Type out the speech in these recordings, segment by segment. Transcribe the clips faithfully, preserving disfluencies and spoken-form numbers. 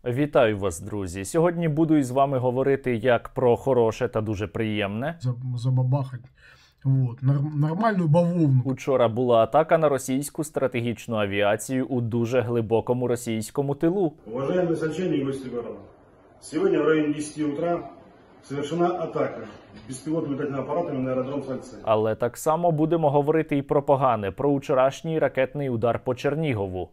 Вітаю вас, друзі! Сьогодні буду із вами говорити як про хороше та дуже приємне. Забабахать. Вот. Нормальну бавовну. Учора була атака на російську стратегічну авіацію у дуже глибокому російському тилу. Уважаемые сельчане и гости города, сегодня в районе десяти утра совершена атака безпілотними літальними апаратами на аеродром Сальцы. Але так само будемо говорити і про погане, про вчорашній ракетний удар по Чернігову.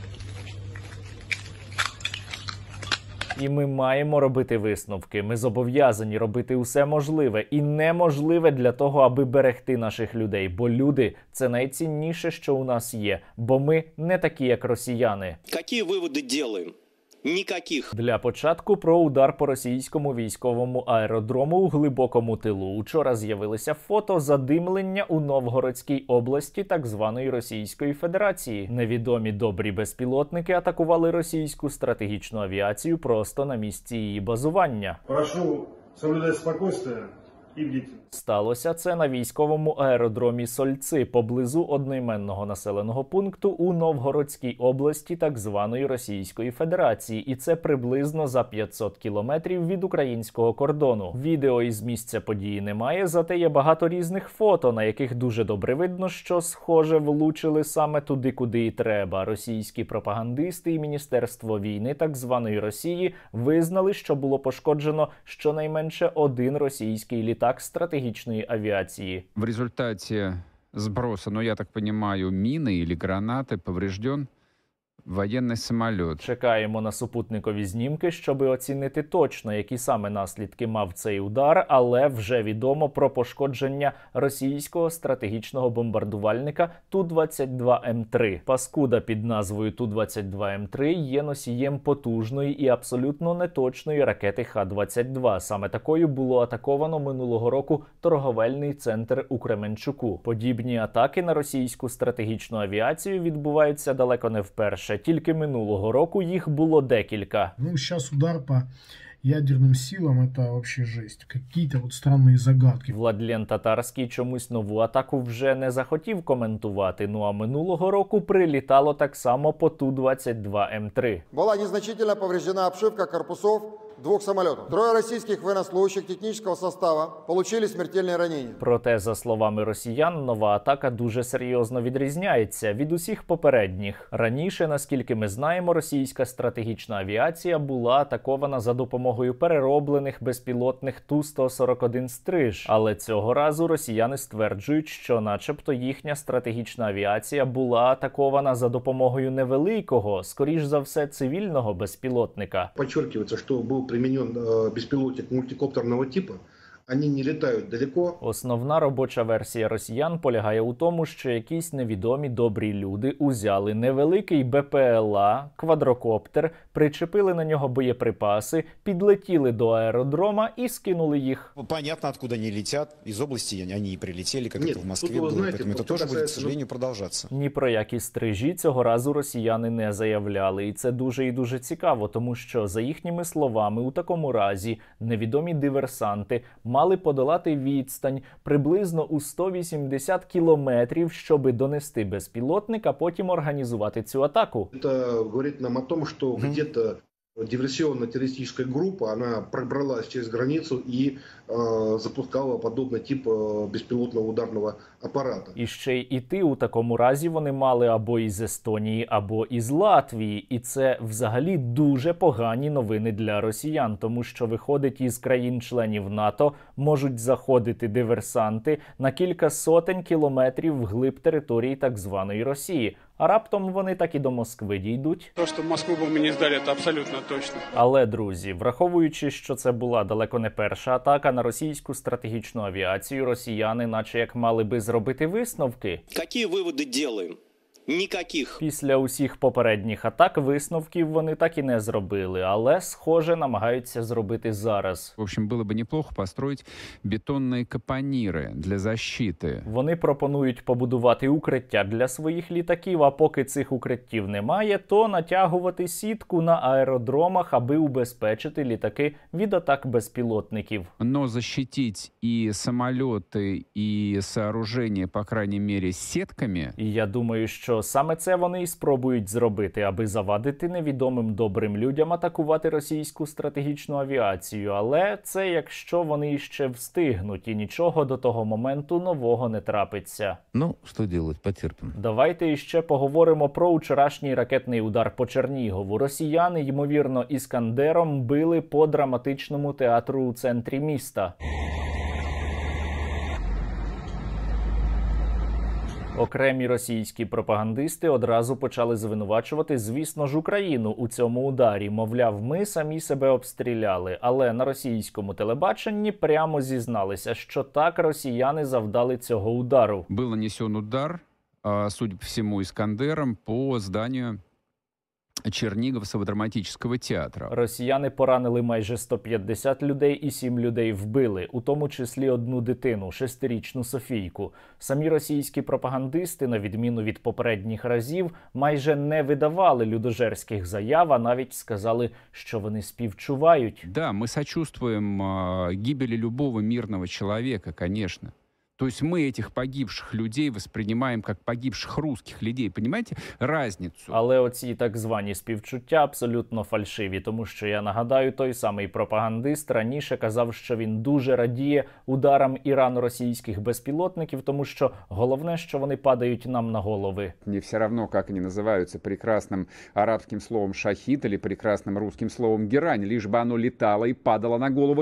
І ми маємо робити висновки. Ми зобов'язані робити усе можливе і неможливе для того, аби берегти наших людей. Бо люди – це найцінніше, що у нас є. Бо ми не такі, як росіяни. Які виводи робимо? Ніяких. Для початку про удар по російському військовому аеродрому у глибокому тилу. Учора з'явилися фото задимлення у Новгородській області так званої Російської Федерації. Невідомі добрі безпілотники атакували російську стратегічну авіацію просто на місці її базування. Прошу соблюдати спокійствие і бдіть. Сталося це на військовому аеродромі Сольци, поблизу одноіменного населеного пункту у Новгородській області так званої Російської Федерації. І це приблизно за п'ятсот кілометрів від українського кордону. Відео із місця події немає, зате є багато різних фото, на яких дуже добре видно, що, схоже, влучили саме туди, куди і треба. Російські пропагандисти і Міністерство війни так званої Росії визнали, що було пошкоджено щонайменше один російський літак стратегічної авиации. В результате сброса, ну я так понимаю, мины или гранаты поврежден воєнний самоліт. Чекаємо на супутникові знімки, щоб оцінити точно, які саме наслідки мав цей удар, але вже відомо про пошкодження російського стратегічного бомбардувальника Ту двадцять два М три. Паскуда під назвою Ту двадцять два М три є носієм потужної і абсолютно неточної ракети Х двадцять два. Саме такою було атаковано минулого року торговельний центр у Кременчуку. Подібні атаки на російську стратегічну авіацію відбуваються далеко не вперше. Тільки минулого року їх було декілька. Ну, зараз удар по ядерним силам – це вообще жесть. Какие-то вот странные загадки. Владлен Татарський чомусь нову атаку вже не захотів коментувати. Ну а минулого року прилітало так само по Ту двадцять два М три. Була незначительно повреждена обшивка корпусов двох самолітів. Троє російських военнослужащих технічного составу отримали смертельні ранення. Проте, за словами росіян, нова атака дуже серйозно відрізняється від усіх попередніх. Раніше, наскільки ми знаємо, російська стратегічна авіація була атакована за допомогою перероблених безпілотних Ту сто сорок один «Стриж». Але цього разу росіяни стверджують, що начебто їхня стратегічна авіація була атакована за допомогою невеликого, скоріш за все, цивільного безпілотника. Подчеркивается, що був применен э, беспилотник мультикоптерного типа. Вони не літають далеко. Основна робоча версія росіян полягає у тому, що якісь невідомі добрі люди узяли невеликий Б П Л А, квадрокоптер, причепили на нього боєприпаси, підлетіли до аеродрома і скинули їх. Понятно, откуда они летят. Из области они и прилетели, как Нет, это в Москве тут, было. знаете, Поэтому это тоже будет, к сожалению, продолжаться. Ні про які стрижі цього разу росіяни не заявляли. І це дуже і дуже цікаво, тому що, за їхніми словами, у такому разі невідомі диверсанти мали подолати відстань приблизно у сто вісімдесят кілометрів, щоби донести безпілотник, а потім організувати цю атаку. Це говорить нам о тому, що mm-hmm. где-то диверсионно-террористическая группа, она пробралась через границу и э, запускала подобный тип э, беспилотного ударного апарата. І ще й іти у такому разі вони мали або із Естонії, або із Латвії. І це взагалі дуже погані новини для росіян, тому що виходить, із країн-членів НАТО можуть заходити диверсанти на кілька сотень кілометрів вглиб території так званої Росії. А раптом вони так і до Москви дійдуть. То, що Москву б ми не здали, це абсолютно точно. Але, друзі, враховуючи, що це була далеко не перша атака на російську стратегічну авіацію, росіяни наче як мали би зробити висновки. Які виводи робимо? Ніяких. Після усіх попередніх атак висновків вони так і не зробили, але, схоже, намагаються зробити зараз. В общем, було б неплохо построїти бетонні капоніри для защити. Вони пропонують побудувати укриття для своїх літаків, а поки цих укриттів немає, то натягувати сітку на аеродромах, аби убезпечити літаки від атак безпілотників. Но защитити і самоліти, і сооруження, по крайней мере, сітками. І я думаю, що що саме це вони і спробують зробити, аби завадити невідомим добрим людям атакувати російську стратегічну авіацію. Але це якщо вони ще встигнуть і нічого до того моменту нового не трапиться. Ну, що делать, потерпимо. Давайте іще поговоримо про вчорашній ракетний удар по Чернігову. Росіяни, ймовірно, іскандером били по драматичному театру у центрі міста. Окремі російські пропагандисти одразу почали звинувачувати, звісно ж, Україну у цьому ударі. Мовляв, ми самі себе обстріляли. Але на російському телебаченні прямо зізналися, що так росіяни завдали цього удару. Был нанесен удар, судя по всему, Искандером по зданию Черниговского драматического театра. Росіяни поранили майже сто п'ятдесят людей і сім людей вбили, у тому числі одну дитину, шестирічну Софійку. Самі російські пропагандисти, на відміну від попередніх разів, майже не видавали людожерських заяв, а навіть сказали, що вони співчувають. Да, мы сочувствуем э, гибели любого мирного человека, конечно. То есть мы этих погибших людей воспринимаем как погибших русских людей. Понимаете разницу? Але оці так звані співчуття абсолютно фальшиві, тому що, я нагадаю, той самий пропагандист раніше казав, що він дуже радіє ударам ірано-російських безпілотників, тому що головне, що вони падають нам на голови. Мне все равно, как они называются, прекрасным арабским словом «шахид» или прекрасным русским словом «герань», лишь бы оно летало и падало на головы.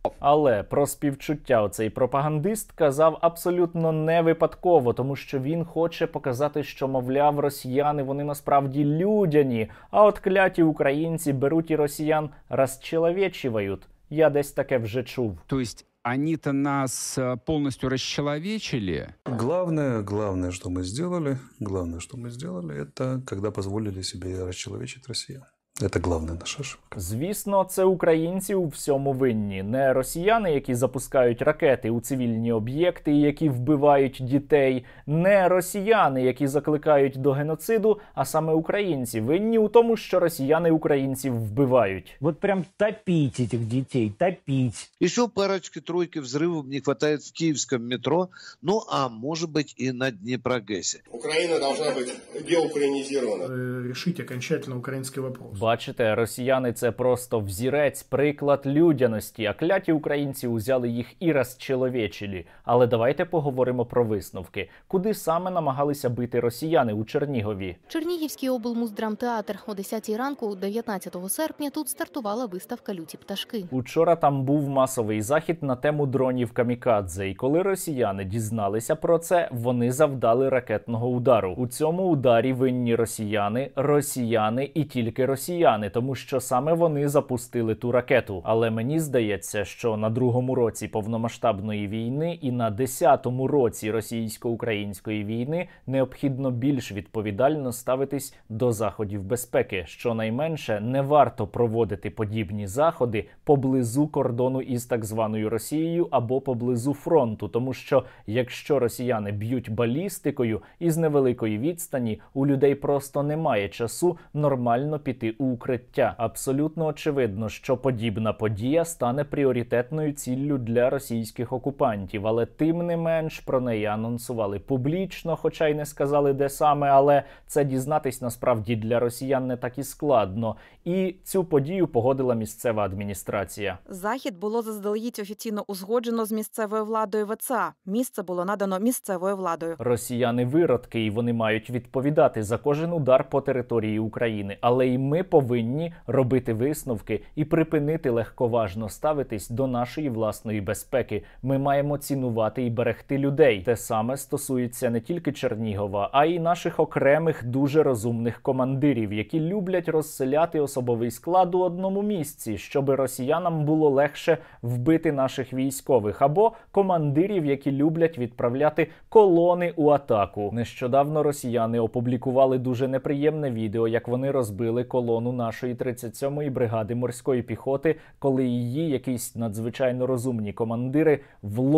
Але про співчуття оцей пропагандист казав абсолютно не випадково, тому що він хоче показати, що, мовляв, росіяни, вони насправді людяні, а от кляті українці беруть і росіян розчеловечивають. Я десь таке вже чув. То есть они-то нас полностью расчеловечили? Главное, главное, что мы сделали, главное, что мы сделали, это когда позволили себе расчеловечить Россию. Це головна наша ошибка. Звісно, це українці у всьому винні. Не росіяни, які запускають ракети у цивільні об'єкти, які вбивають дітей. Не росіяни, які закликають до геноциду, а саме українці винні у тому, що росіяни українців вбивають. Вот прям топить этих детей, топить. Еще парочки-тройки взрывов не хватает в киевском метро, ну а может быть и на Днепрогэсе. Украина должна быть деукраинизирована. Решить окончательно украинский вопрос. Бачите, росіяни – це просто взірець, приклад людяності, а кляті українці узяли їх і розчеловечили. Але давайте поговоримо про висновки. Куди саме намагалися бити росіяни у Чернігові? Чернігівський облмуздрамтеатр. О десятій ранку, дев'ятнадцятого серпня, тут стартувала виставка «Люті пташки». Учора там був масовий захід на тему дронів камікадзе. І коли росіяни дізналися про це, вони завдали ракетного удару. У цьому ударі винні росіяни, росіяни і тільки росіяни. Тому що саме вони запустили ту ракету. Але мені здається, що на другому році повномасштабної війни і на десятому році російсько-української війни необхідно більш відповідально ставитись до заходів безпеки. Щонайменше не варто проводити подібні заходи поблизу кордону із так званою Росією або поблизу фронту. Тому що якщо росіяни б'ють балістикою із невеликої відстані, у людей просто немає часу нормально піти у укриття. Абсолютно очевидно, що подібна подія стане пріоритетною ціллю для російських окупантів, але тим не менш про неї анонсували публічно, хоча й не сказали де саме, але це дізнатись насправді для росіян не так і складно. І цю подію погодила місцева адміністрація. Захід було заздалегідь офіційно узгоджено з місцевою владою ВЦА. Місце було надано місцевою владою. Росіяни виродки, і вони мають відповідати за кожен удар по території України. Але і ми повинні робити висновки і припинити легковажно ставитись до нашої власної безпеки. Ми маємо цінувати і берегти людей. Те саме стосується не тільки Чернігова, а й наших окремих дуже розумних командирів, які люблять розселяти особовий склад у одному місці, щоб росіянам було легше вбити наших військових, або командирів, які люблять відправляти колони у атаку. Нещодавно росіяни опублікували дуже неприємне відео, як вони розбили колону нашої тридцять сьомої бригади морської піхоти, коли її якісь надзвичайно розумні командири в лоб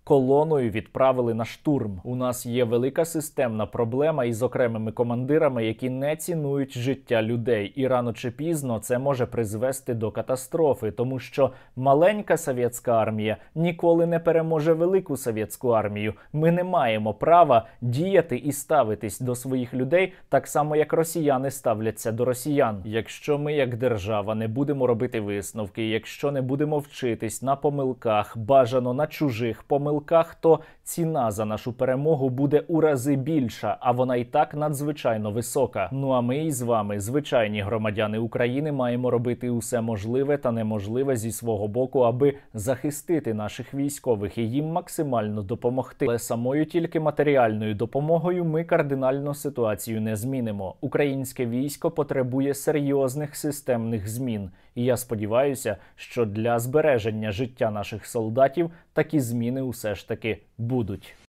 колоною відправили на штурм. У нас є велика системна проблема із окремими командирами, які не цінують життя людей. І рано чи пізно це може призвести до катастрофи, тому що маленька совєтська армія ніколи не переможе велику совєтську армію. Ми не маємо права діяти і ставитись до своїх людей так само, як росіяни ставляться до росіян. Якщо ми, як держава, не будемо робити висновки, якщо не будемо вчитись на помилках, бажано на чужих помилках, то ціна за нашу перемогу буде у рази більша, а вона і так надзвичайно висока. Ну а ми із вами, звичайні громадяни України, маємо робити усе можливе та неможливе зі свого боку, аби захистити наших військових і їм максимально допомогти. Але самою тільки матеріальною допомогою ми кардинально ситуацію не змінимо. Українське військо потребує серйозних системних змін. І я сподіваюся, що для збереження життя наших солдатів такі зміни усе ж таки будуть.